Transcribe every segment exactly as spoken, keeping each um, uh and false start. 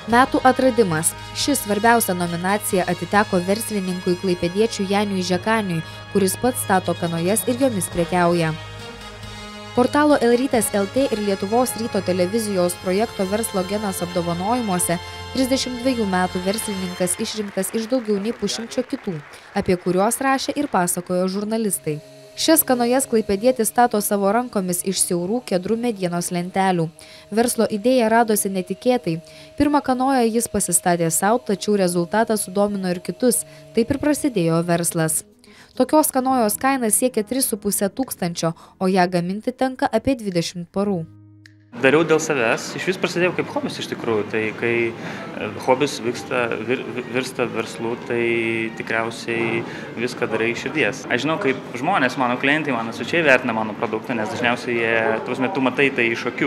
Metų atradimas. Ši svarbiausia nominacija atiteko verslininkui klaipėdiečiui Janiui Žekaniui, kuris pats stato kanojas ir jomis prekiauja. Portalo Elrytas L T ir Lietuvos ryto televizijos projekto Verslo genas apdovanojimuose trisdešimt dvejų metų verslininkas išrinktas iš daugiau nei pusšimčio kitų, apie kuriuos rašė ir pasakojo žurnalistai. Šias kanojas klaipėdietis stato savo rankomis iš siaurų kedrų medienos lentelių. Verslo idėja radosi netikėtai. Pirmą kanoją jis pasistatė sau, tačiau rezultatas sudomino ir kitus. Taip ir prasidėjo verslas. Tokios kanojos kaina siekia tris su puse tūkstančio, o ją gaminti tenka apie dvidešimt parų. Dariau dėl savęs, iš vis prasidėjau kaip hobis iš tikrųjų, tai kai hobis vyksta, vir, virsta verslu, tai tikriausiai viską darai iš širdies. Aš žinau, kaip žmonės, mano klientai, mano svečiai vertina mano produktą, nes dažniausiai jie, tuos metu matai tai iš akių,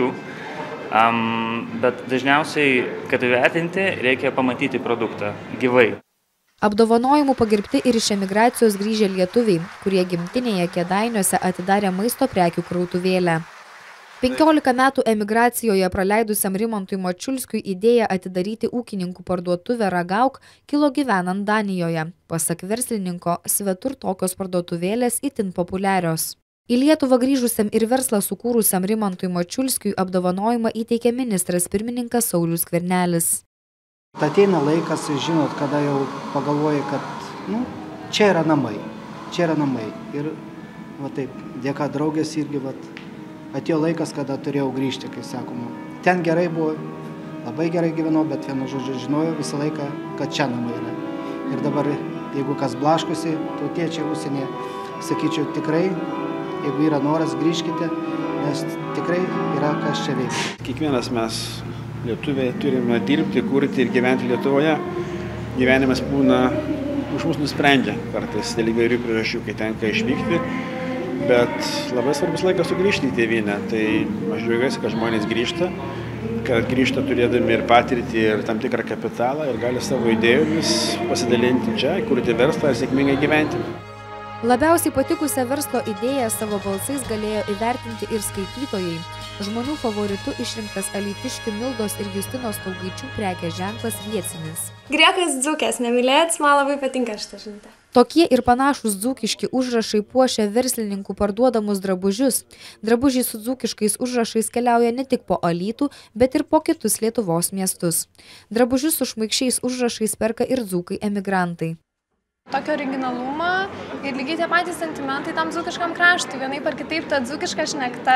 um, bet dažniausiai, kad įvertinti, reikia pamatyti produktą gyvai. Apdovanojimų pagerbti ir iš emigracijos grįžę lietuviai, kurie gimtinėje Kėdainiuose atidarė maisto prekių krautuvėlę. penkiolika metų emigracijoje praleidusiam Rimantui Mačiulskiui idėja atidaryti ūkininkų parduotuvę Ragauk kilo gyvenant Danijoje. Pasak verslininko, svetur tokios parduotuvėlės itin populiarios. Į Lietuvą grįžusiam ir verslą sukūrusiam Rimantui Mačiulskiui apdovanojimą įteikė ministras pirmininkas Saulius Skvernelis. Ateina laikas, žinot, kada jau pagalvoji, kad nu, čia yra namai, čia yra namai. Ir va taip, dėka draugės irgi va, atėjo laikas, kada turėjau grįžti, kai sakoma. Ten gerai buvo, labai gerai gyvenau, bet vienu žodžiu žinojau visą laiką, kad čia namai yra. Ir dabar, jeigu kas blaškosi, tautiečiai užsienyje, sakyčiau tikrai, jeigu yra noras, grįžkite, nes tikrai yra kas čia veikti. Kiekvienas mes lietuviai turime dirbti, kurti ir gyventi Lietuvoje. Gyvenimas būna už mus nusprendžia kartais dėl įvairių priežasčių, kai tenka išvykti. Bet labai svarbus laikas sugrįžti į tėvynę, tai aš džiaugiuosi, kad žmonės grįžta, kad grįžta turėdami ir patirtį, ir tam tikrą kapitalą, ir gali savo idėjomis pasidalinti čia, kurti verslą ir sėkmingai gyventi. Labiausiai patikusią verslo idėją savo balsais galėjo įvertinti ir skaitytojai. Žmonių favoritu išrinktas alytiškių Mildos ir Justinos Staugaičių prekės ženklas Viecinis. Griekas dzūkės nemylėts, man labai patinka šitą žinutę. Tokie ir panašūs dzūkiški užrašai puošia verslininkų parduodamus drabužius. Drabužiai su dzūkiškais užrašais keliauja ne tik po Alytų, bet ir po kitus Lietuvos miestus. Drabužius su šmaikščiais užrašais perka ir dzūkai emigrantai. Tokio originalumą ir lygiai tie patys sentimentai tam dzūkiškam kraštui. Vienaip ar kitaip ta dzūkiška šnekta,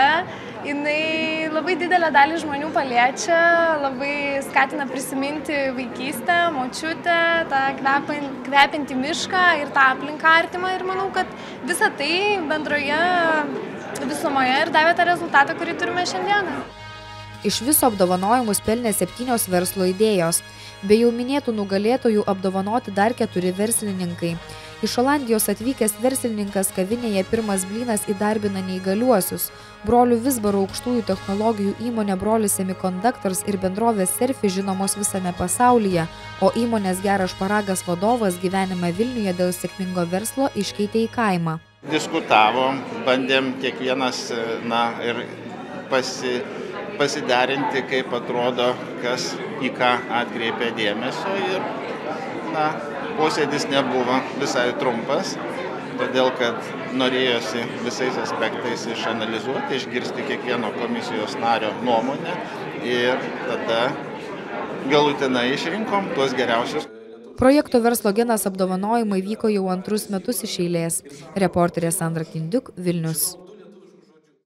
jinai labai didelę dalį žmonių paliečia, labai skatina prisiminti vaikystę, močiutę, tą kvepiantį mišką ir tą aplinką artimą. Ir manau, kad visa tai bendroje visumoje ir davė tą rezultatą, kurį turime šiandieną. Iš viso apdovanojimus pelnė septynios verslo idėjos. Be jau minėtų nugalėtojų apdovanoti dar keturi verslininkai. Iš Olandijos atvykęs verslininkas kavinėje Pirmas blynas įdarbina neįgaliuosius. Brolių Vizbaro aukštųjų technologijų įmonė Brolis Semiconductors ir bendrovės Serfi žinomos visame pasaulyje, o įmonės Geras šparagas vadovas gyvenimą Vilniuje dėl sėkmingo verslo iškeitė į kaimą. Diskutavom, bandėm kiekvienas na, ir pasi... pasiderinti, kaip atrodo, kas į ką atkreipia dėmesio ir na, posėdis nebuvo visai trumpas, todėl kad norėjosi visais aspektais išanalizuoti, išgirsti kiekvieno komisijos nario nuomonę ir tada galutinai išrinkom tuos geriausius. Projekto Verslo genas apdovanojimai vyko jau antrus metus iš eilės. Reporterė Sandra Kindiuk, Vilnius.